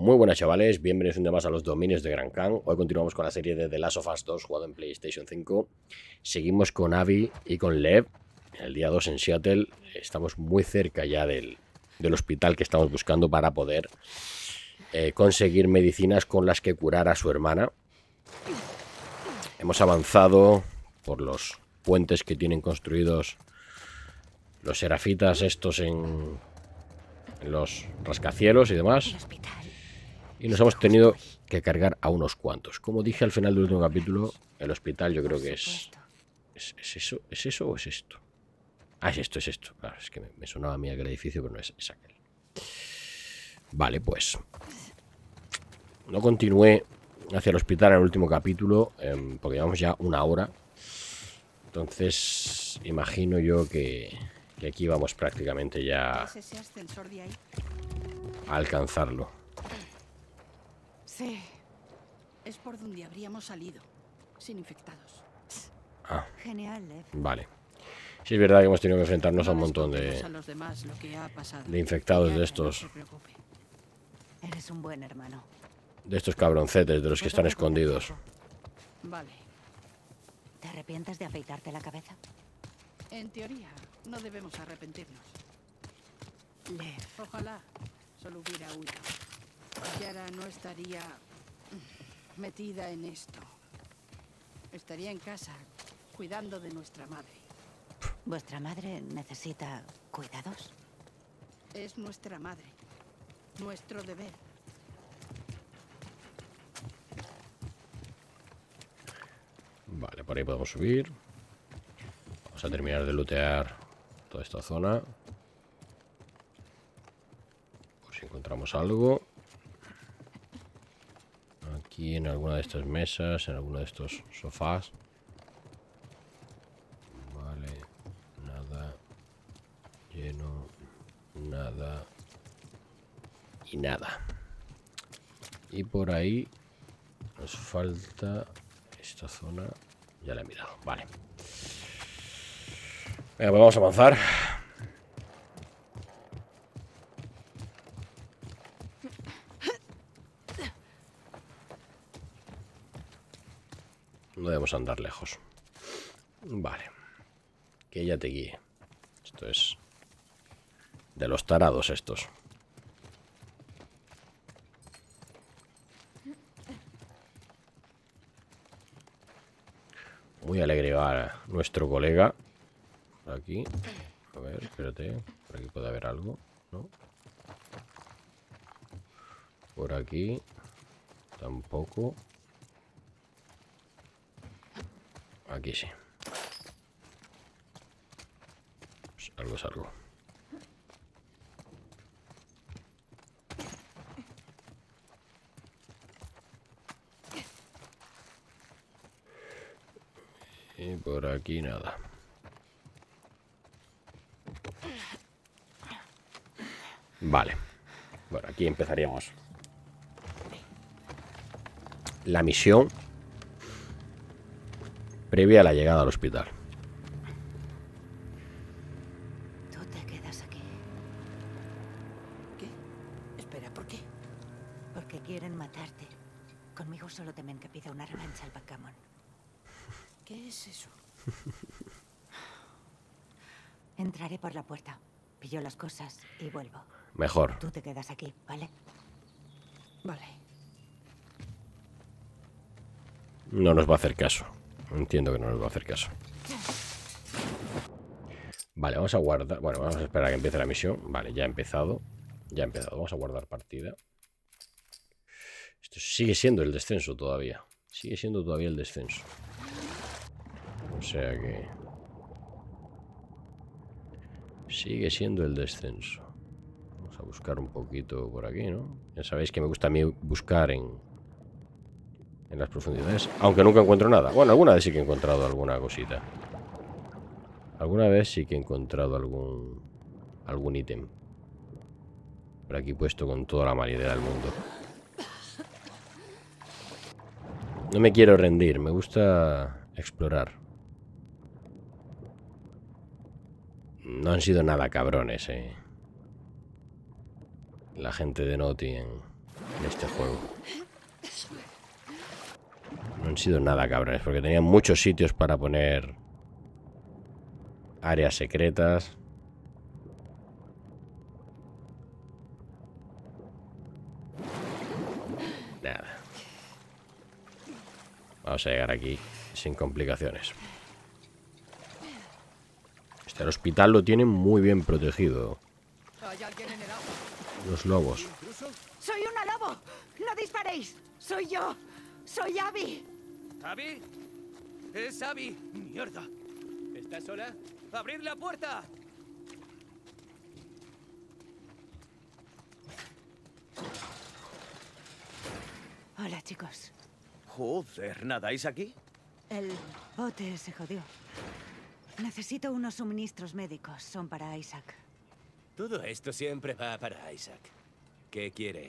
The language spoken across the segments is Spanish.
Muy buenas chavales, bienvenidos un día más a los dominios de Gran Khan. Hoy continuamos con la serie de The Last of Us 2 jugado en PlayStation 5. Seguimos con Abby y con Lev en el día 2 en Seattle. Estamos muy cerca ya del hospital que estamos buscando para poder conseguir medicinas con las que curar a su hermana. Hemos avanzado por los puentes que tienen construidos los serafitas estos en los rascacielos y demás. Y nos hemos tenido que cargar a unos cuantos. Como dije al final del último capítulo, el hospital yo creo que es... ¿Es eso? ¿Es eso o es esto? Ah, es esto, es esto. Claro, es que me sonaba a mí aquel edificio, pero no es aquel. Vale, pues... No continué hacia el hospital en el último capítulo, porque llevamos ya una hora. Entonces, imagino yo que aquí vamos prácticamente ya a alcanzarlo. Sí, es por donde habríamos salido, sin infectados. Ah, genial, Lev. vale. Sí, es verdad que hemos tenido que enfrentarnos a un montón A de los demás lo que ha pasado. infectados de No estos. se preocupe. Eres un buen hermano. De estos cabroncetes, de los que están escondidos. Vale. ¿Te arrepientes de afeitarte la cabeza? En teoría, no debemos arrepentirnos. Lev. Ojalá solo hubiera huido. Yara no estaría metida en esto. Estaría en casa, cuidando de nuestra madre. ¿Vuestra madre necesita cuidados? Es nuestra madre. Nuestro deber. Vale, por ahí podemos subir. Vamos a terminar de lootear toda esta zona. Por si encontramos algo. Aquí en alguna de estas mesas, en alguno de estos sofás. Vale, nada. Lleno, nada. Y nada. Y por ahí nos falta esta zona. Ya la he mirado, vale. Venga, pues vamos a avanzar. No debemos andar lejos. Vale. Que ella te guíe. Esto es de los tarados estos. Muy alegre va nuestro colega. Por aquí. A ver, espérate. Por aquí puede haber algo, ¿no? Por aquí. Tampoco. Aquí sí. Pues algo es algo. Y por aquí nada. Vale. Bueno, aquí empezaríamos la misión previa a la llegada al hospital. Tú te quedas aquí. ¿Qué? Espera, ¿por qué? Porque quieren matarte. Conmigo solo temen que pida una revancha al backgammon. ¿Qué es eso? Entraré por la puerta. Pillo las cosas y vuelvo. Mejor. Tú te quedas aquí, ¿vale? Vale. No nos va a hacer caso. Entiendo que no nos va a hacer caso. Vale, vamos a guardar. Bueno, vamos a esperar a que empiece la misión. Vale, ya ha empezado. Ya ha empezado. Vamos a guardar partida. Esto sigue siendo el descenso todavía. Sigue siendo todavía el descenso. O sea que... sigue siendo el descenso. Vamos a buscar un poquito por aquí, ¿no? Ya sabéis que me gusta a mí buscar en las profundidades. Aunque nunca encuentro nada. Bueno, alguna vez sí que he encontrado alguna cosita. Alguna vez sí que he encontrado algún ítem. Por aquí puesto con toda la maridera del mundo. No me quiero rendir. Me gusta explorar. No han sido nada cabrones, la gente de Naughty en en este juego. No han sido nada cabrones, porque tenían muchos sitios para poner áreas secretas. Nada. Vamos a llegar aquí sin complicaciones. El hospital lo tienen muy bien protegido. Los lobos. ¡Soy una lobo! ¡No disparéis! ¡Soy yo! ¡Soy Abby! ¿Abby? ¡Es Abby! ¡Mierda! ¿Estás sola? ¡Abrid la puerta! Hola, chicos. Joder, ¿nadáis aquí? El bote se jodió. Necesito unos suministros médicos. Son para Isaac. Todo esto siempre va para Isaac. ¿Qué quiere?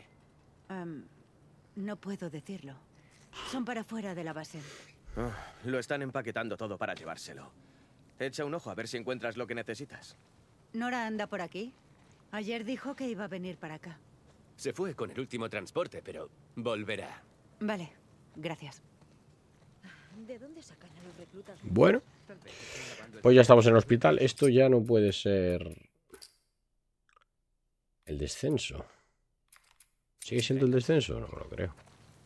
No puedo decirlo. Son para fuera de la base. Lo están empaquetando todo para llevárselo. Echa un ojo a ver si encuentras lo que necesitas. ¿Nora anda por aquí? Ayer dijo que iba a venir para acá. Se fue con el último transporte, pero volverá. Vale, gracias. ¿De dónde sacan a los reclutas? Bueno, pues ya estamos en el hospital. Esto ya no puede ser el descenso. ¿Sigue siendo el descenso? No me lo creo.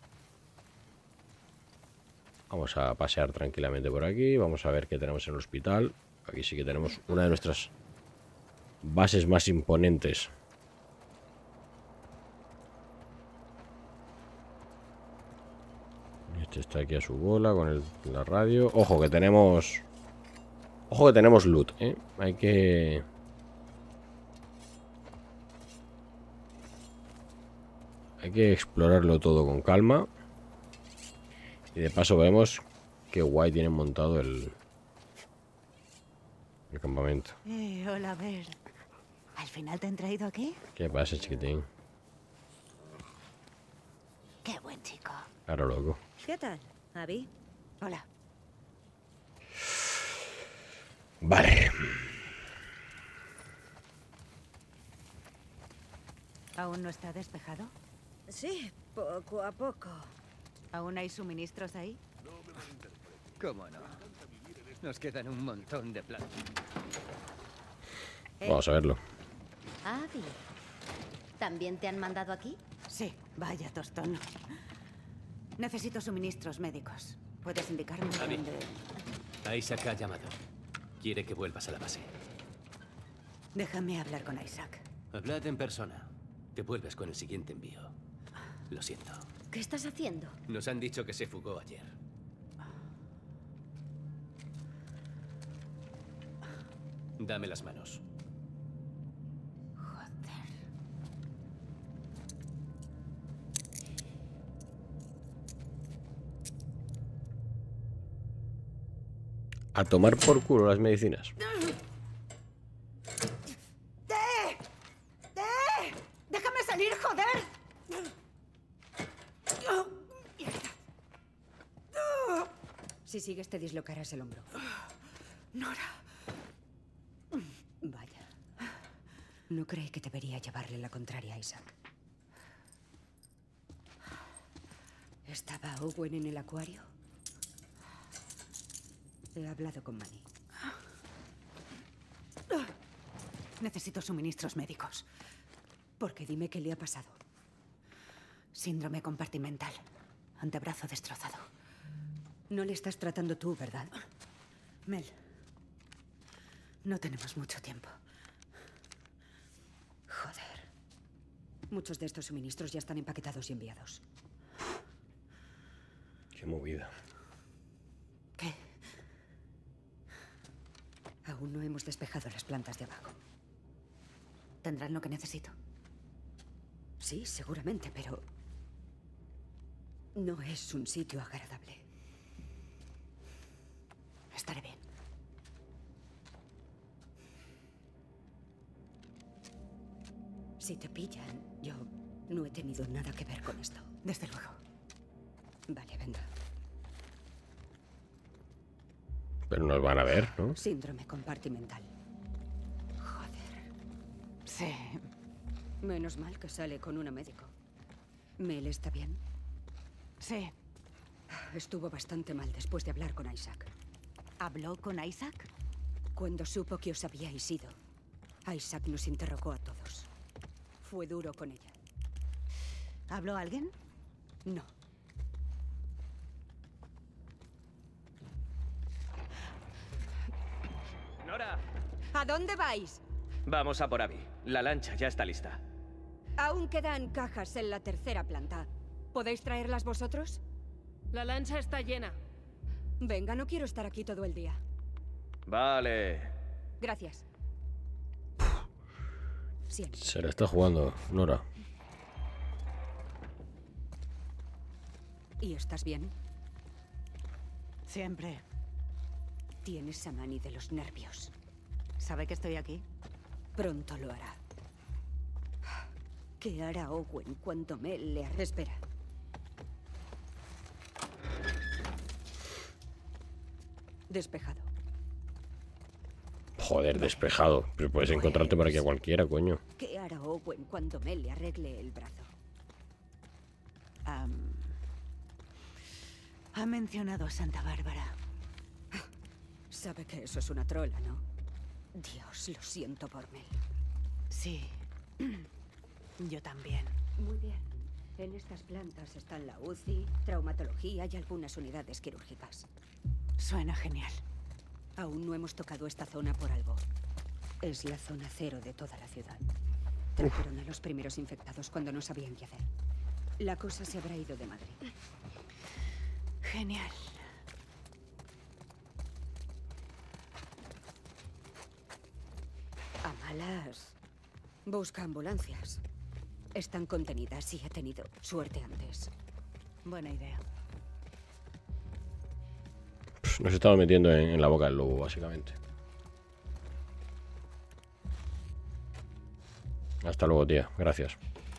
Vamos a pasear tranquilamente por aquí. Vamos a ver qué tenemos en el hospital. Aquí sí que tenemos una de nuestras bases más imponentes. Este está aquí a su bola con la radio. Ojo que tenemos... Ojo que tenemos loot, ¿eh? Hay que... Hay que explorarlo todo con calma. Y de paso vemos qué guay tienen montado el campamento. Hola, Ver. ¿Al final te han traído aquí? ¿Qué pasa, chiquitín? Qué buen chico. Claro, loco. ¿Qué tal, Abby? Hola. Vale. ¿Aún no está despejado? Sí, poco a poco. ¿Aún hay suministros ahí? ¿Cómo no? Nos quedan un montón de platos. Vamos a verlo. Abby, ¿también te han mandado aquí? Sí, vaya tostón. Necesito suministros médicos. ¿Puedes indicarme Abby. dónde...? Isaac ha llamado. Quiere que vuelvas a la base. Déjame hablar con Isaac. Hablad en persona. Te vuelves con el siguiente envío. Lo siento. ¿Qué estás haciendo? Nos han dicho que se fugó ayer. Dame las manos. Joder. A tomar por culo las medicinas. ¡Déjame salir, joder! Si sigues te dislocarás el hombro. Nora. Vaya. No creí que debería llevarle la contraria a Isaac. ¿Estaba Owen en el acuario? He hablado con Manny. Necesito suministros médicos. Porque dime qué le ha pasado. Síndrome compartimental. Antebrazo destrozado. No le estás tratando tú, ¿verdad? Mel. No tenemos mucho tiempo. Joder. Muchos de estos suministros ya están empaquetados y enviados. Qué movida. ¿Qué? Aún no hemos despejado las plantas de abajo. ¿Tendrán lo que necesito? Sí, seguramente, pero... no es un sitio agradable. Estaré bien. Si te pillan, yo no he tenido nada que ver con esto. Desde luego. Vale, venga. Pero nos van a ver, ¿no? Síndrome compartimental. Joder. Sí. Menos mal que sale con una médico. ¿Mel está bien? Sí. Estuvo bastante mal después de hablar con Isaac. ¿Habló con Isaac? Cuando supo que os habíais ido, Isaac nos interrogó a todos. Fue duro con ella. ¿Habló alguien? No. ¡Nora! ¿A dónde vais? Vamos a por Abby. La lancha ya está lista. Aún quedan cajas en la tercera planta. ¿Podéis traerlas vosotros? La lancha está llena. Venga, no quiero estar aquí todo el día. Vale. Gracias. Siempre. Se le está jugando, Nora. ¿Y estás bien? Siempre. Tienes a Manny de los nervios. ¿Sabe que estoy aquí? Pronto lo hará. ¿Qué hará Owen cuando Mel le espera? Despejado. Joder, despejado. Pero puedes encontrarte por aquí a cualquiera, coño. ¿Qué hará Owen cuando Mel le arregle el brazo? Ha mencionado a Santa Bárbara. Sabe que eso es una trola, ¿no? Dios, lo siento por Mel. Sí. Yo también. Muy bien. En estas plantas están la UCI, traumatología y algunas unidades quirúrgicas. Suena genial. Aún no hemos tocado esta zona por algo. Es la zona cero de toda la ciudad. Trajeron a los primeros infectados cuando no sabían qué hacer. La cosa se habrá ido de madre. Genial. A malas. Busca ambulancias. Están contenidas y he tenido suerte antes. Buena idea. Nos estamos metiendo en la boca del lobo, básicamente. Hasta luego, tía. Gracias.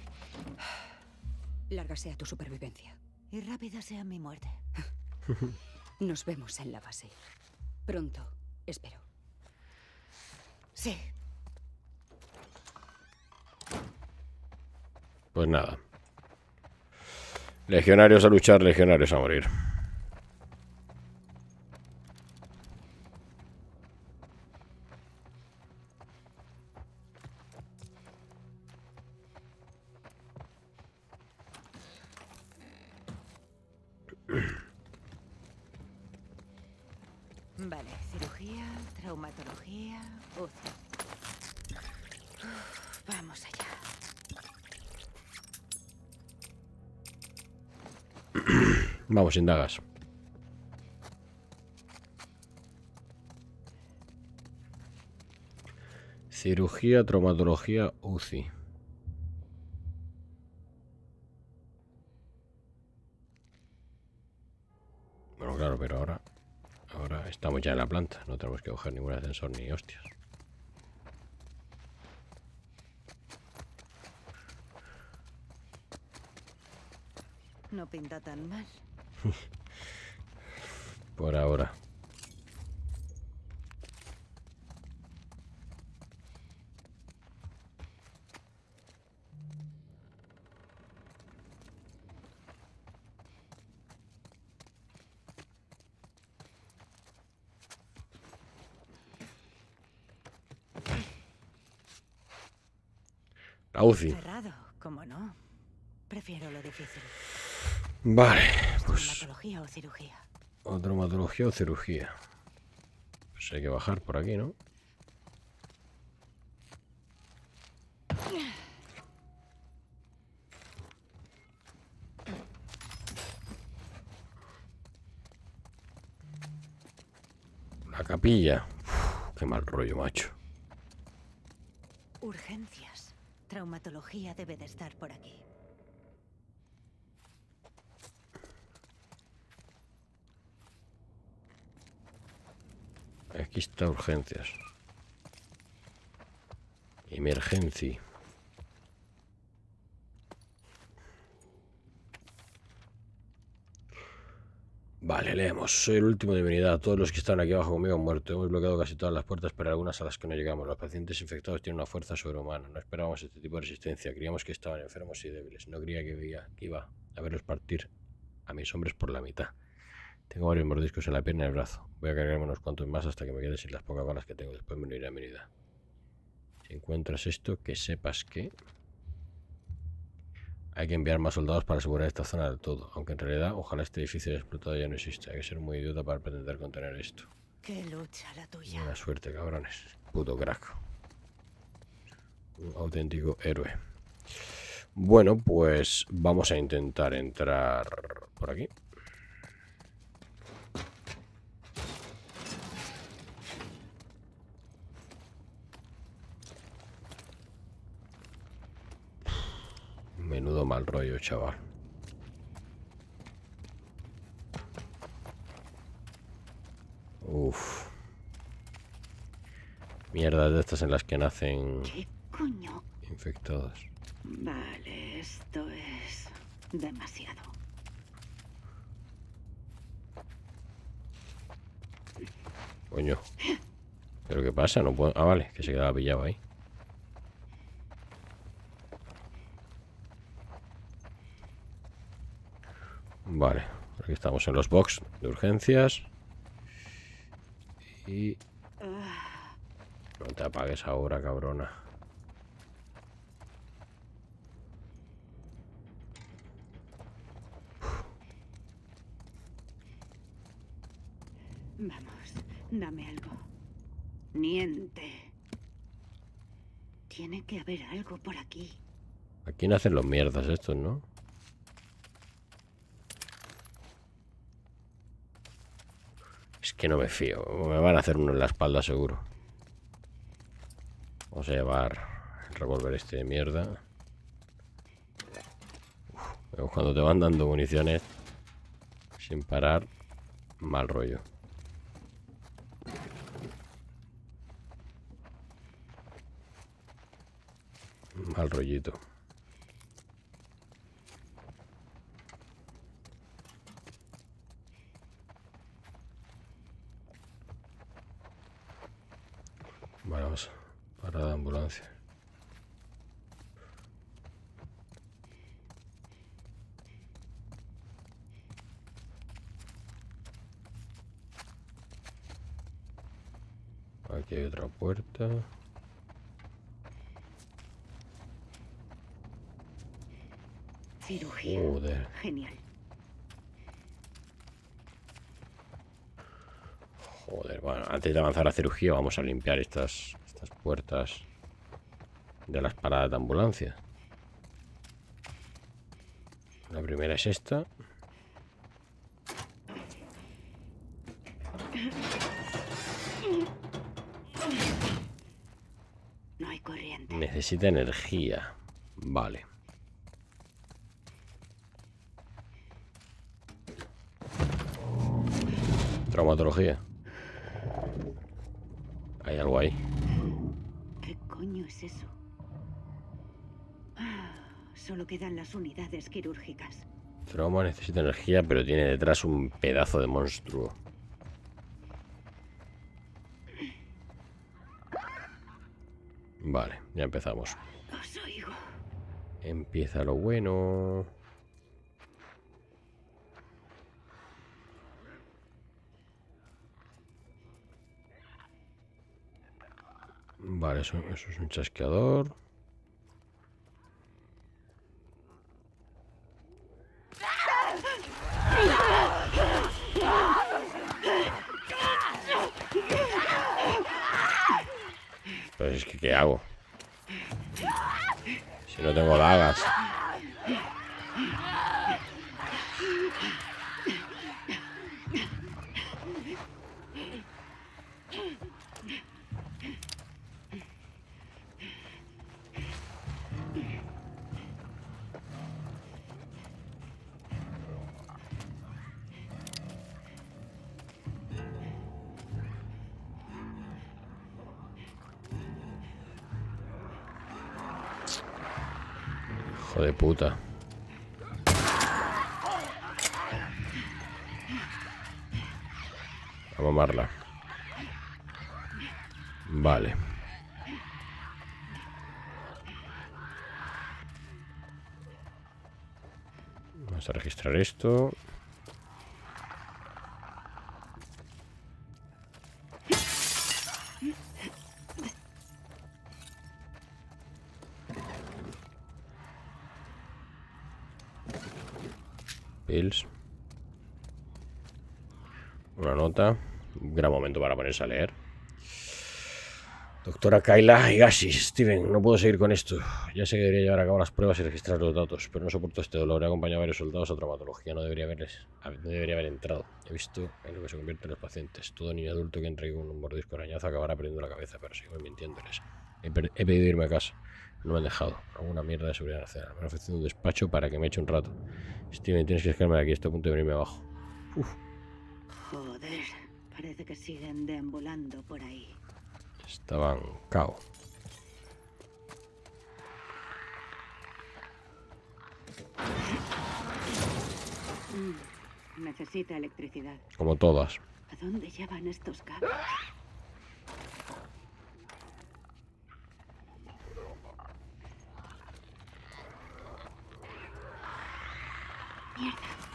Larga sea tu supervivencia. Y rápida sea mi muerte. Nos vemos en la base. Pronto, espero. Sí. Pues nada. Legionarios a luchar, legionarios a morir. Vale, cirugía, traumatología, UCI. Vamos allá. Vamos, sin dagas. Cirugía, traumatología, UCI. Bueno, claro, pero ahora estamos ya en la planta. No tenemos que coger ningún ascensor ni hostias. No pinta tan mal. Por ahora. La UCI. Cerrado, ¿cómo no? Prefiero lo difícil. Vale, pues... ¿Traumatología o cirugía? O traumatología o cirugía. Pues hay que bajar por aquí, ¿no? La capilla. Uf, qué mal rollo, macho. Urgencias. Traumatología debe de estar por aquí. Aquí está urgencias. Emergencia. Vale, leemos. Soy el último de mi unidad. Todos los que estaban aquí abajo conmigo han muerto. Hemos bloqueado casi todas las puertas, pero algunas a las que no llegamos. Los pacientes infectados tienen una fuerza sobrehumana. No esperábamos este tipo de resistencia. Creíamos que estaban enfermos y débiles. No creía que iba a verlos partir a mis hombres por la mitad. Tengo varios mordiscos en la pierna y el brazo. Voy a cargarme unos cuantos más hasta que me quede sin las pocas balas que tengo. Después me uniré a mi unidad. Si encuentras esto, que sepas que hay que enviar más soldados para asegurar esta zona del todo. Aunque en realidad, ojalá este edificio explotado ya no exista. Hay que ser muy idiota para pretender contener esto. Qué lucha la tuya. Buena suerte, cabrones. Puto crack. Un auténtico héroe. Bueno, pues vamos a intentar entrar por aquí. Menudo mal rollo, chaval. Uf. Mierdas de estas en las que nacen ¿Qué coño? infectados. Vale, esto es demasiado. Coño. ¿Pero qué pasa? No puedo... Ah, vale, que se quedaba pillado ahí. Vale, aquí estamos en los box de urgencias. Y... No te apagues ahora, cabrona. Vamos, dame algo. Niente. Tiene que haber algo por aquí. Aquí nacen los mierdas estos, ¿no? Es que no me fío. Me van a hacer uno en la espalda seguro. Vamos a llevar el revólver este de mierda. Uf, cuando te van dando municiones sin parar, mal rollo. Mal rollito. Vale, vamos. Parada de ambulancia. Aquí hay otra puerta. Cirugía. Joder. Genial. Joder, bueno, antes de avanzar a cirugía vamos a limpiar estas puertas de las paradas de ambulancia. La primera es esta. No hay corriente. Necesita energía. Vale. Traumatología. Hay algo ahí. ¿Qué coño es eso? Solo quedan las unidades quirúrgicas. Trauma necesita energía, pero tiene detrás un pedazo de monstruo. Vale, ya empezamos. Os oigo. Empieza lo bueno. Vale, eso es un chasqueador. Pero es que, ¿qué hago? Si no tengo dagas. Hijo de puta. A mamarla. Vale. Vamos a registrar esto. Pills. Una nota. Un gran momento para ponerse a leer. Doctora Kayla Higashi. Steven, no puedo seguir con esto. Ya sé que debería llevar a cabo las pruebas y registrar los datos, pero no soporto este dolor. He acompañado a varios soldados a traumatología. No debería haber entrado. He visto en lo que se convierte en los pacientes. Todo niño adulto que entre con un mordisco arañazo acabará perdiendo la cabeza, pero sigo mintiéndoles. He pedido irme a casa. No me han dejado. Alguna mierda de seguridad nacional. Me han ofrecido un despacho para que me eche un rato. Steven, tienes que sacarme de aquí. Estoy a punto de venirme abajo. Uf. Joder, parece que siguen deambulando por ahí. Estaban cao. Necesita electricidad. Como todas. ¿A dónde llevan estos cables? Mierda.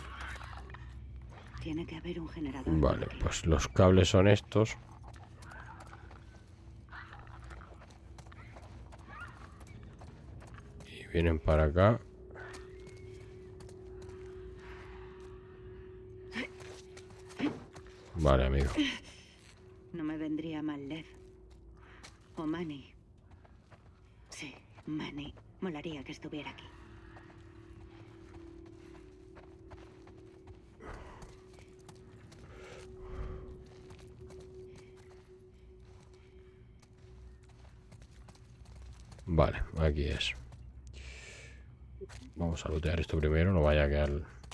Tiene que haber un generador. Vale, pues los cables son estos. Y vienen para acá. Vale, amigo. No me vendría mal Lev. O Manny. Sí, Manny. Molaría que estuviera aquí. Vale, aquí es. Vamos a lootear esto primero, no vaya a quedar...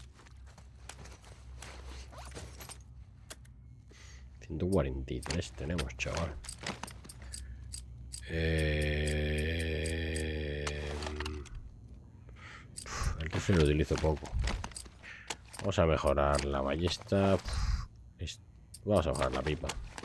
143 tenemos, chaval. El rifle lo utilizo poco. Vamos a mejorar la ballesta. Vamos a mejorar la pipa.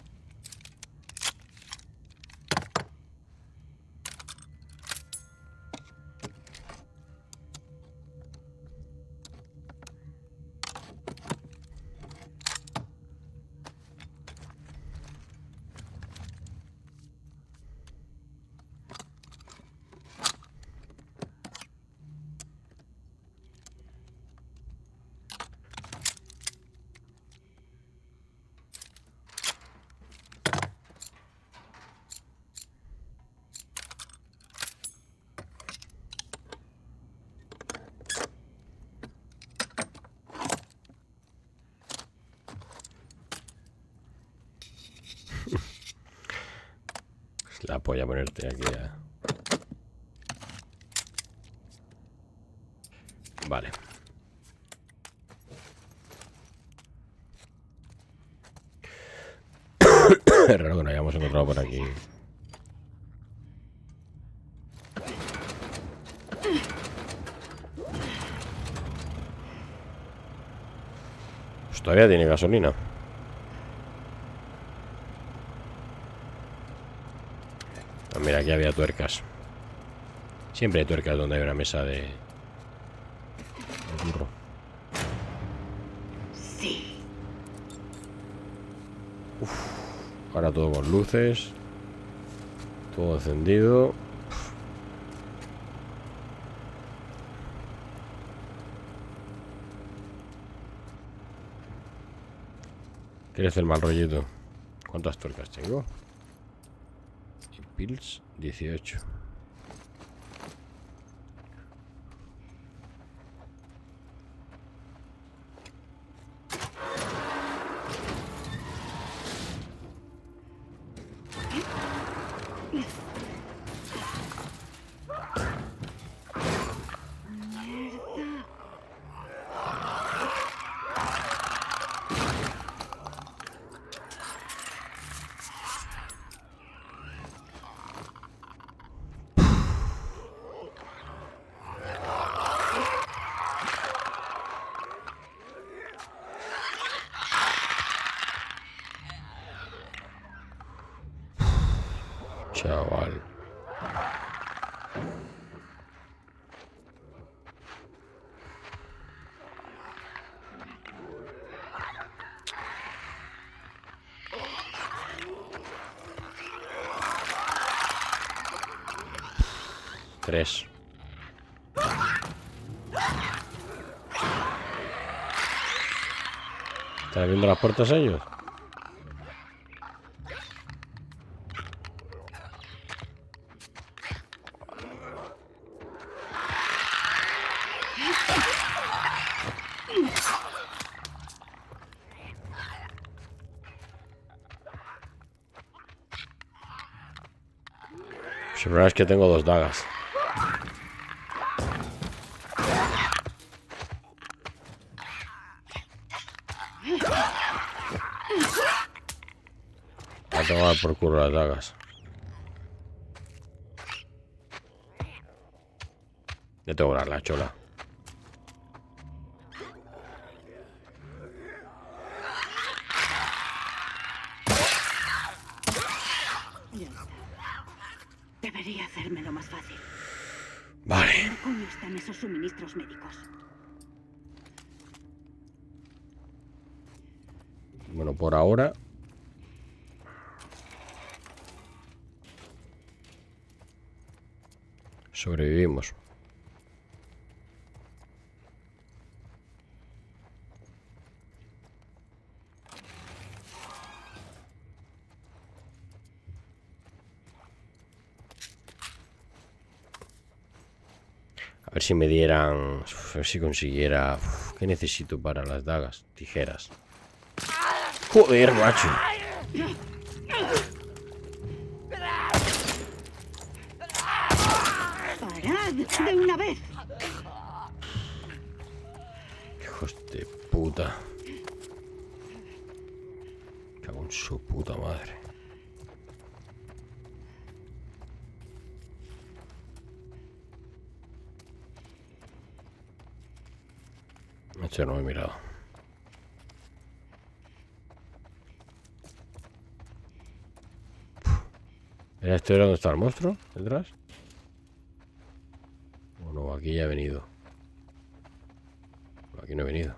Es la polla ponerte aquí a... Vale. Es raro que no hayamos encontrado por aquí. Pues todavía tiene gasolina. Ah, mira, aquí había tuercas. Siempre hay tuercas donde hay una mesa de burro. Sí. Ahora todo con luces. Todo encendido. ¿Quieres el mal rollito? ¿Cuántas tuercas tengo? Y pills 18. chaval. Tres. ¿Están abriendo las puertas ellos? El problema es que tengo 2 dagas. Va a tomar por culo las dagas. Le tengo que dar la chola. Ya está. Debería hacérmelo más fácil. Vale. ¿Dónde coño están esos suministros médicos? Bueno, por ahora sobrevivimos. A ver si me dieran... A ver si consiguiera... ¿Qué necesito para las dagas? Tijeras. Joder, macho. ¡Parad de una vez! Hijos de puta. Cago en su puta madre. Macho, no me he mirado. ¿Era esto era donde está el monstruo? ¿Detrás? Bueno, aquí ya he venido. Aquí no he venido.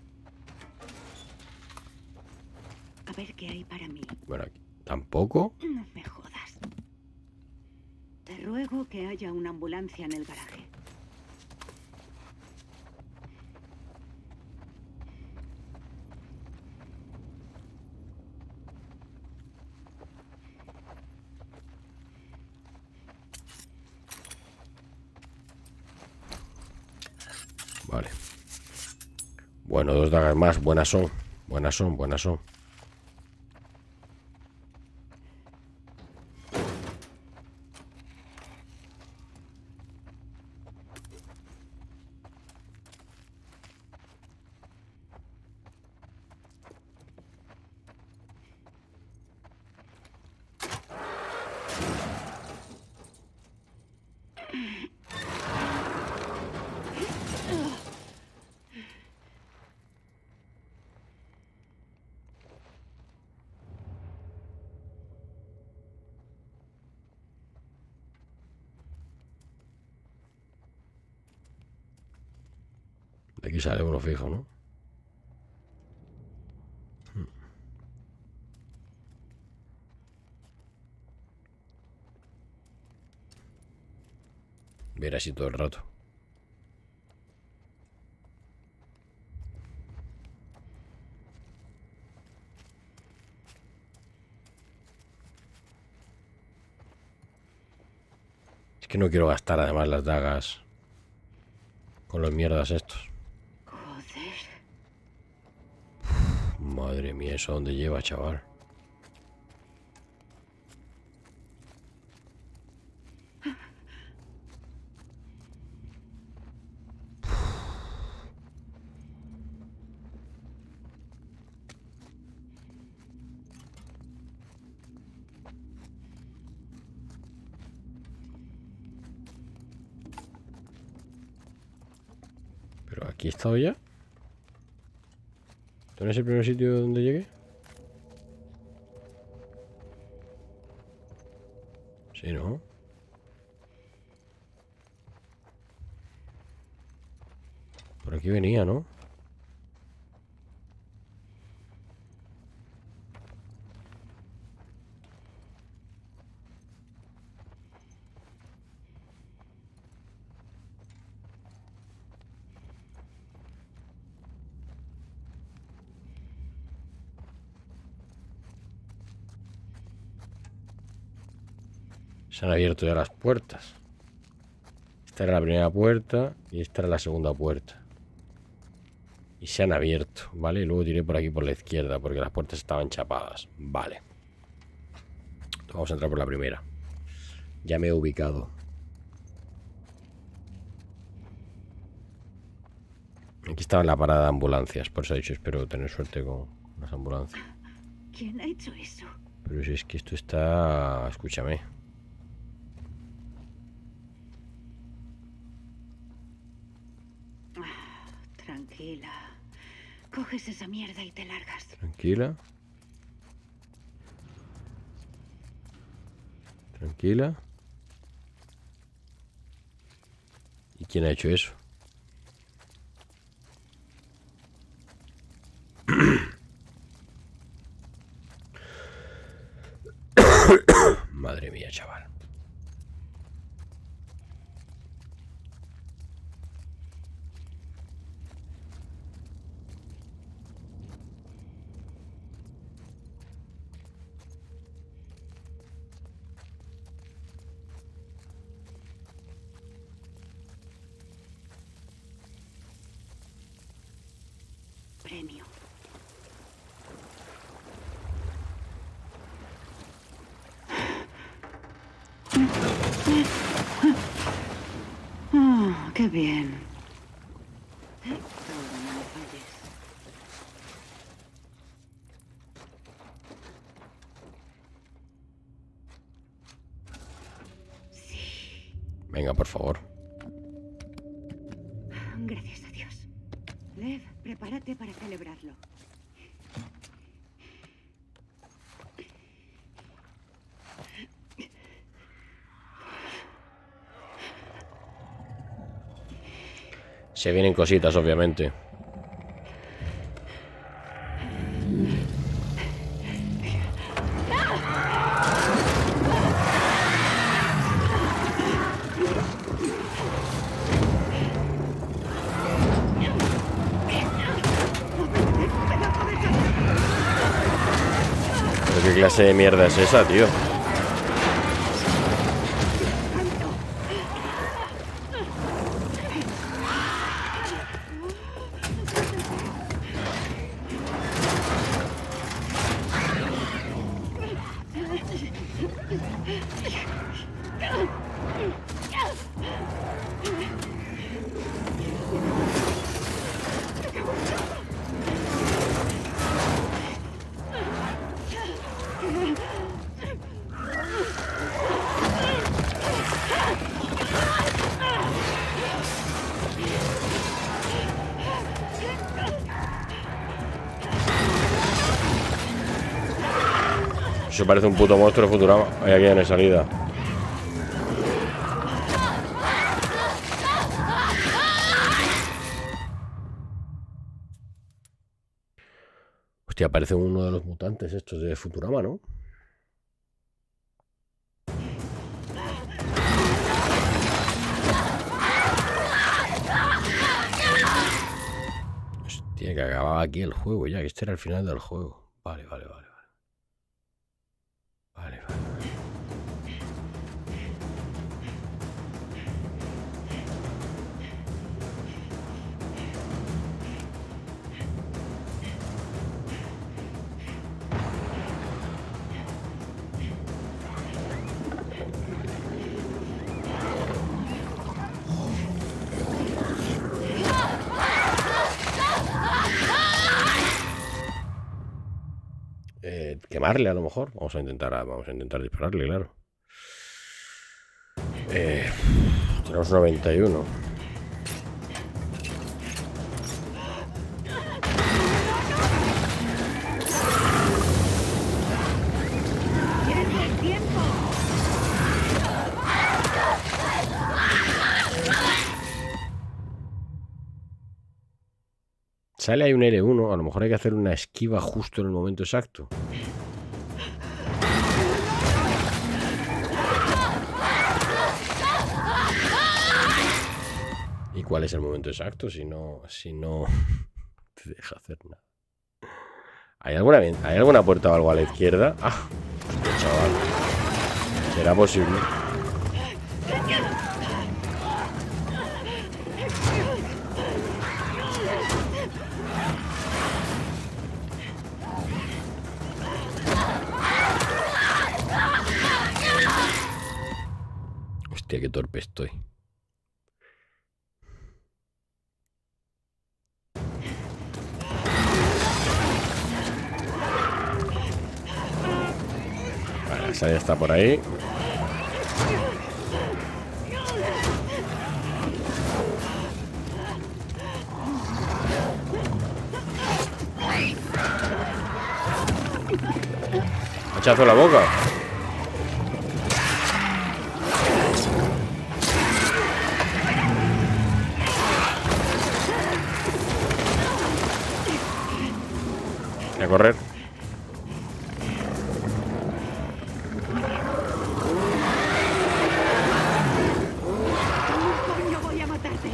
A ver qué hay para mí. Bueno, aquí tampoco. No me jodas. Te ruego que haya una ambulancia en el garaje. Vale. Bueno, 2 dagas más. Buenas son. Buenas son, buenas son. De aquí sale uno fijo, ¿no? Ver así todo el rato. Es que no quiero gastar además las dagas con los mierdas estos. Joder. Madre mía, ¿eso a dónde lleva, chaval? Pero aquí he estado ya. ¿Esto no es el primer sitio donde llegué? Sí. Sí, ¿no? Por aquí venía, ¿no? Se han abierto ya las puertas. Esta era la primera puerta y esta era la segunda puerta. Y se han abierto, ¿vale? Y luego tiré por aquí por la izquierda porque las puertas estaban chapadas. Vale. Vamos a entrar por la primera. Ya me he ubicado. Aquí estaba la parada de ambulancias. Por eso he dicho, espero tener suerte con las ambulancias. ¿Quién ha hecho eso? Pero si es que esto está... Escúchame. Tranquila. Coges esa mierda y te largas. Tranquila. Tranquila. ¿Y quién ha hecho eso? Madre mía, chaval. Premio. Oh, qué bien. Ahora no me falles. Venga, por favor. Gracias a Dios. Lev, prepárate para celebrarlo. Se vienen cositas, obviamente. ¿Pero qué clase de mierda es esa, tío? Eso parece un puto monstruo de Futurama. Ahí aquí no hay salida. Hostia, parece uno de los mutantes estos de Futurama, ¿no? Hostia, que acababa aquí el juego ya, que este era el final del juego. Vale, vale, vale. Vale, vale. Quemarle a lo mejor. Vamos a intentar dispararle, claro. Tenemos 91. Sale ahí un L1. A lo mejor hay que hacer una esquiva justo en el momento exacto. ¿Y cuál es el momento exacto si no te deja hacer nada? ¿Hay alguna puerta o algo a la izquierda? ¡Ah! Hostia, chaval. ¿Será posible? Hostia, qué torpe estoy. Vale, la salida está por ahí. Hachazo en la boca. A correr. Coño, voy a matarte.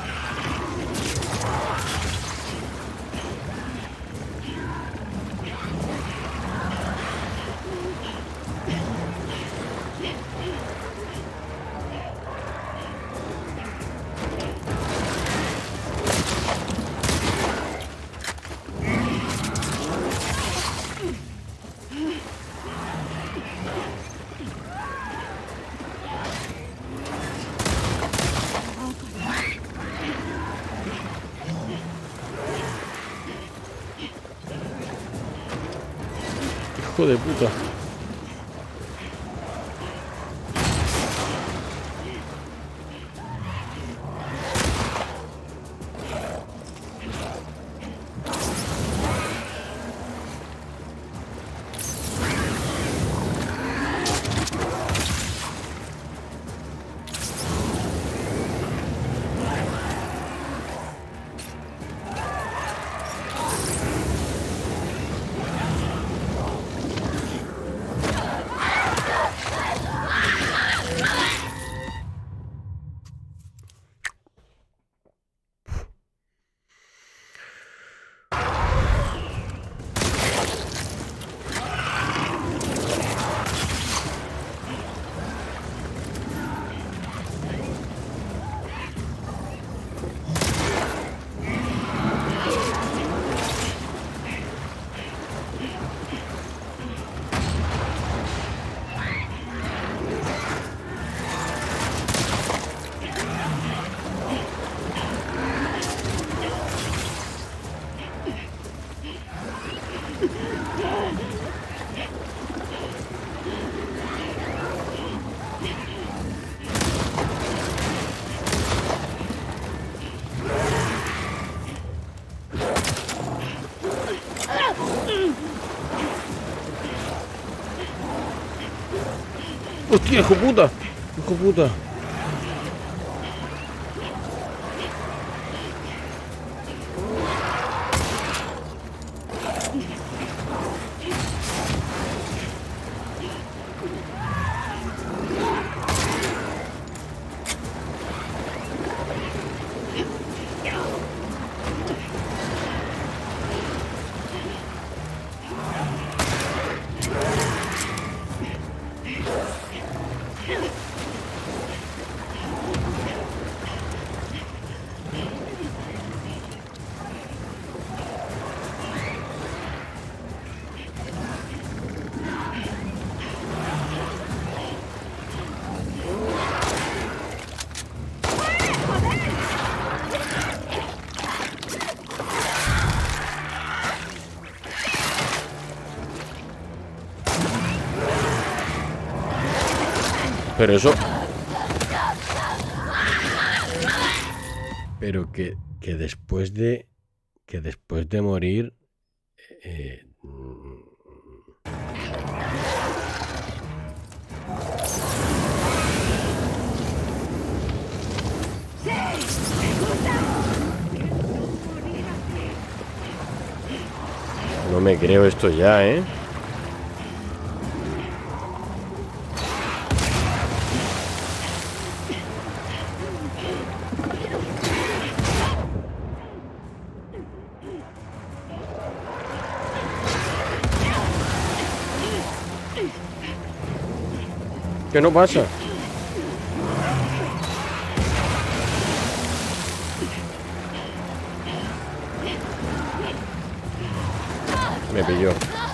Hijo de puta. Hostia, hijo puta. Hijo puta. Pero eso... Pero que después de... Que después de morir... No me creo esto ya, ¿eh? ¿Qué no pasa? Me pilló.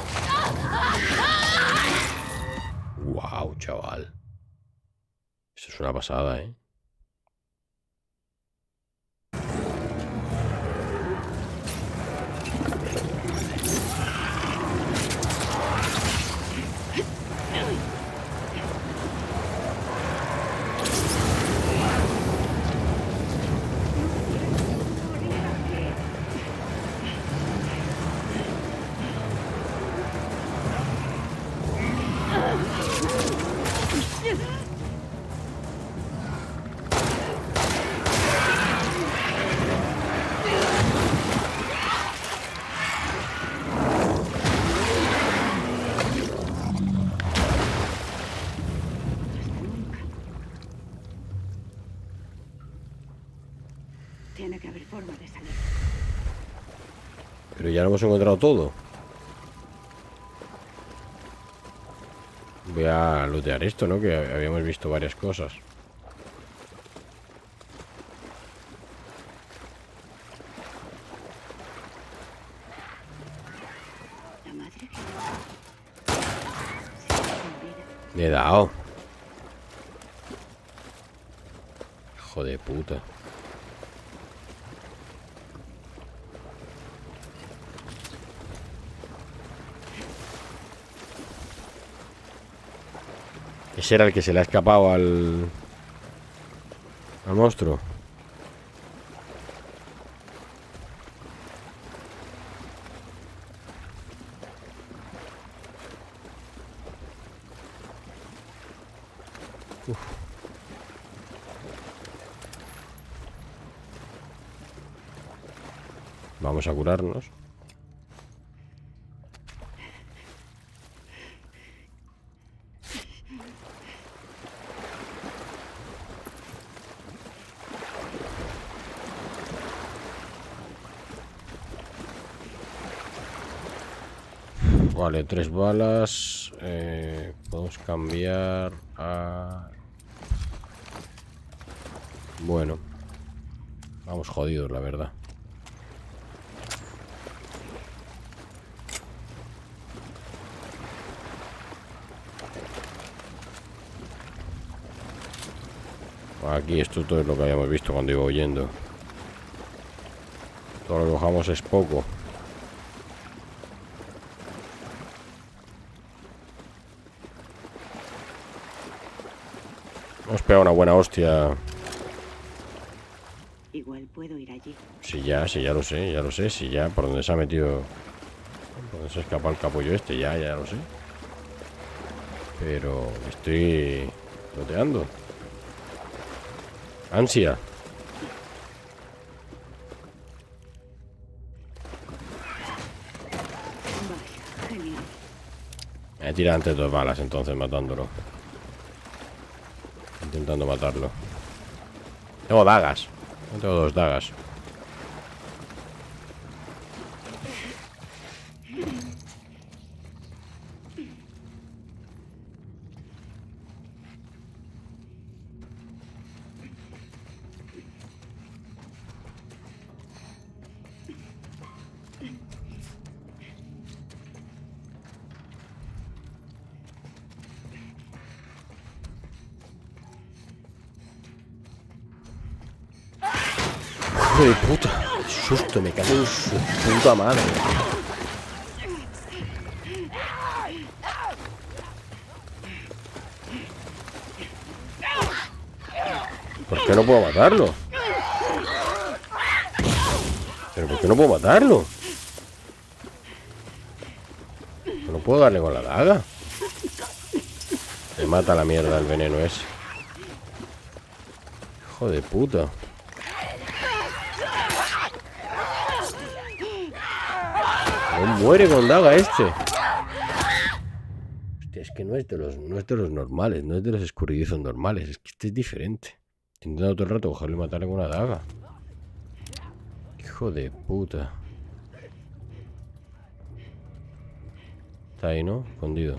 Wow, chaval. Eso es una pasada, ¿eh? Tiene que haber forma de salir. Pero ya lo hemos encontrado todo. Voy a lootear esto, ¿no? Que habíamos visto varias cosas. La madre que... Le he dado. Hijo de puta. Ese era el que se le ha escapado al monstruo. Uf. Vamos a curarnos. Vale, 3 balas. Podemos cambiar a... Bueno. Vamos jodidos, la verdad. Aquí esto todo es lo que habíamos visto cuando iba huyendo. Todo lo que cojamos es poco. Hemos pegado una buena hostia. Igual puedo ir allí. Sí, ya lo sé, sí, ya, por donde se ha metido. Por donde se ha escapado el capullo este, ya lo sé. Pero estoy loteando. Ansia. Vaya, genial. Me he tirado antes 2 balas, entonces matándolo. Intentando matarlo. Tengo dagas. Tengo 2 dagas. ¡Hijo de puta! ¡Qué susto! Me cago en su puta madre. ¿Por qué no puedo matarlo? ¿Pero por qué no puedo matarlo? No puedo darle con la daga. Me mata la mierda el veneno ese. Hijo de puta. No muere con daga este. Hostia, es que no es de los normales, no es de los escurridizos normales. Es que este es diferente. Estoy intentando todo el rato cogerlo y matarle con una daga. Hijo de puta. Está ahí, ¿no? Escondido.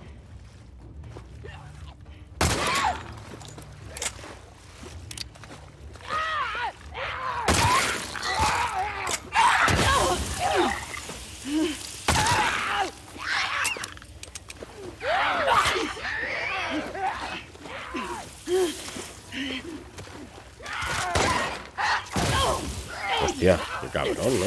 Hostia, qué cabrón, ¿no?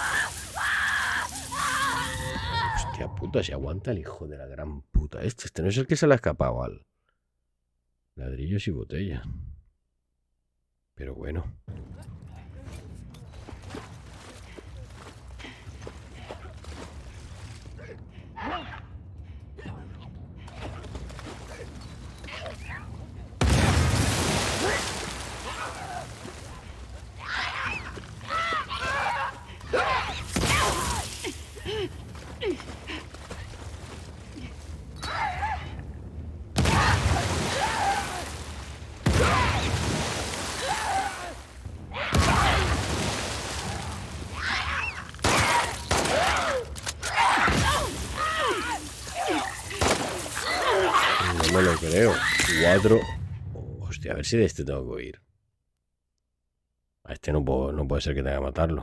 Hostia puta, se aguanta el hijo de la gran puta. Este no es el que se le ha escapado al... Ladrillos y botella. Pero bueno. No me lo creo. 4. Hostia, a ver si de este tengo que huir. A este no puede ser que tenga que matarlo.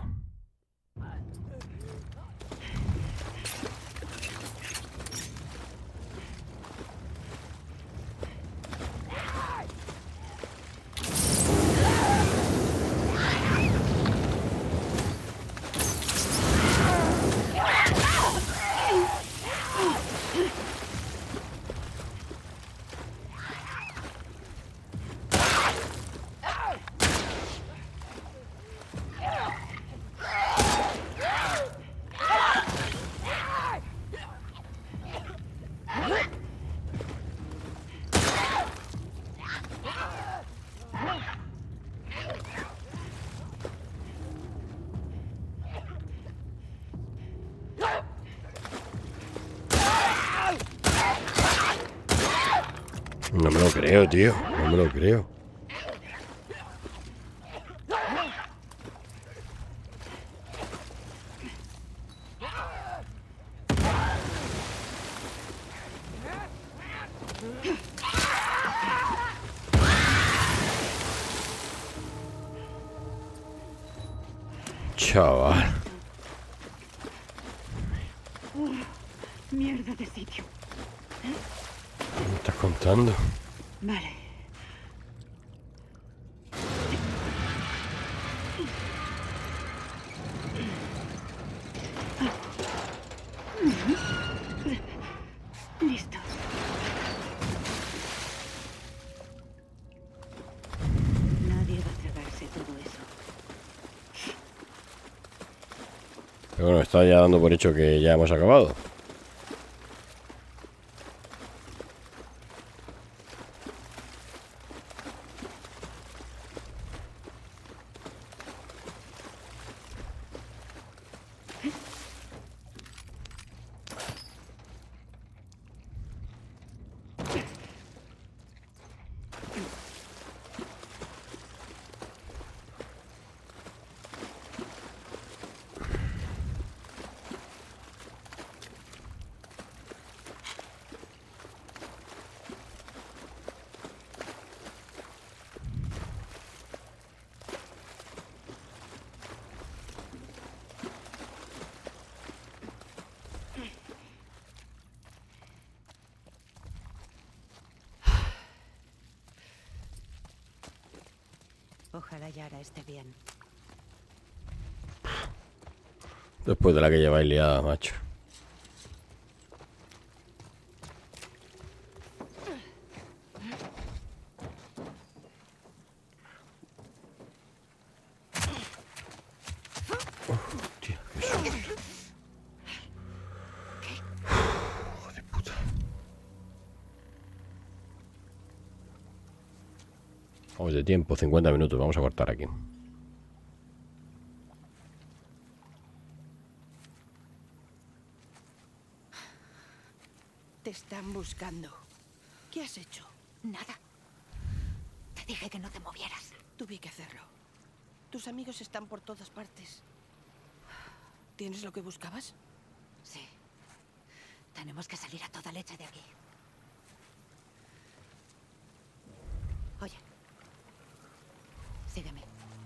No me lo creo, tío. No me lo creo. Chaval. Mierda de sitio. ¿Qué me estás contando? Vale. Listo. Nadie va a tragarse todo eso. Pero bueno, está ya dando por hecho que ya hemos acabado. Ojalá Yara esté bien. Después de la que lleváis liada, macho. Hostia, qué susto. Hijo de puta. Vamos de tiempo, 50 minutos. Vamos a cortar aquí. Te están buscando. ¿Qué has hecho? Nada. Te dije que no te movieras. Tuve que hacerlo. Tus amigos están por todas partes. ¿Tienes lo que buscabas? Sí. Tenemos que salir a toda leche de aquí. Oye. Sígueme.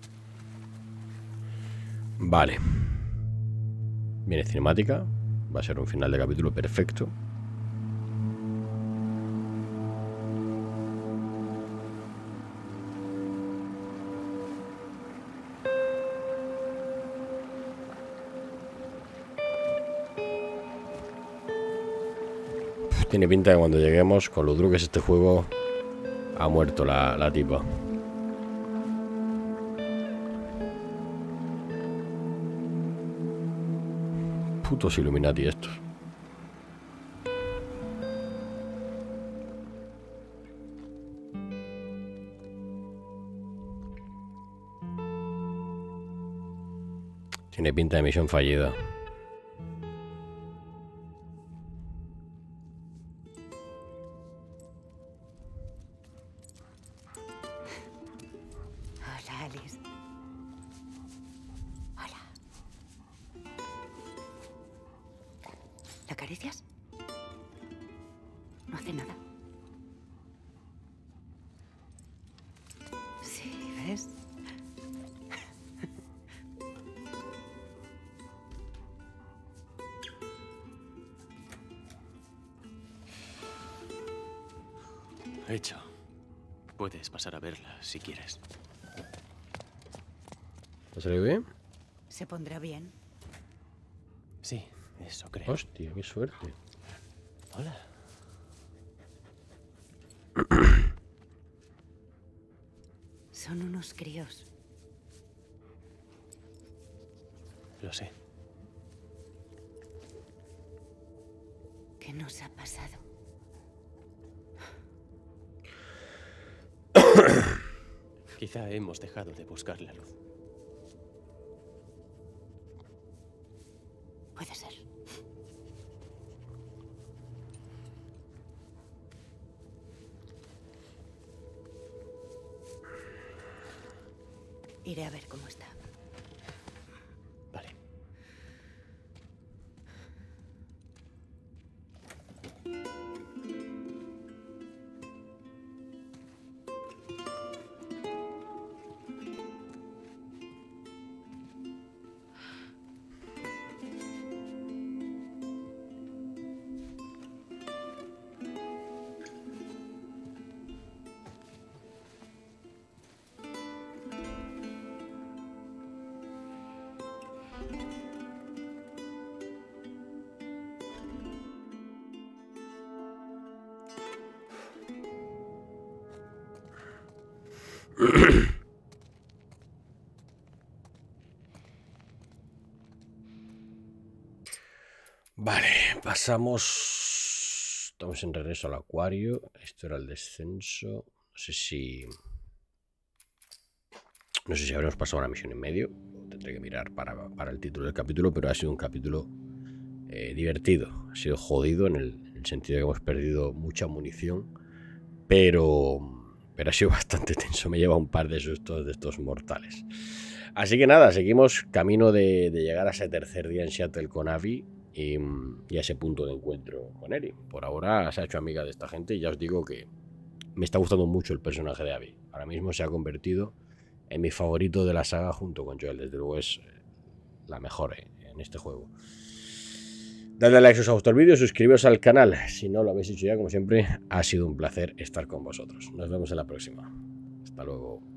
Vale. Viene cinemática. Va a ser un final de capítulo perfecto. Tiene pinta de cuando lleguemos, con lo duro que es este juego, ha muerto la tipa. Putos Illuminati estos. Tiene pinta de misión fallida. Hola, Alice. Hola. ¿La acaricias? No hace nada. Sí, ¿ves? Hecho. Puedes pasar a verla si quieres. ¿Ha salido bien? ¿Se pondrá bien? Sí, eso creo. Hostia, qué suerte. Hola. Son unos críos. Lo sé. ¿Qué nos ha pasado? Quizá hemos dejado de buscar la luz. Puede ser. Iré a ver cómo está. Vale. Vale, pasamos. Estamos en regreso al acuario. Esto era el descenso. No sé si habremos pasado una misión en medio. Tendré que mirar para el título del capítulo, pero ha sido un capítulo divertido. Ha sido jodido en el sentido de que hemos perdido mucha munición, pero ha sido bastante tenso. Me lleva un par de sustos de estos mortales. Así que nada, seguimos camino de llegar a ese tercer día en Seattle con Abby y a ese punto de encuentro con Ellie. Por ahora se ha hecho amiga de esta gente y ya os digo que me está gustando mucho el personaje de Abby. Ahora mismo se ha convertido en mi favorito de la saga junto con Joel. Desde luego es la mejor en este juego. Dadle a like si os ha gustado el vídeo, suscribiros al canal si no lo habéis hecho ya. Como siempre, ha sido un placer estar con vosotros. Nos vemos en la próxima. Hasta luego.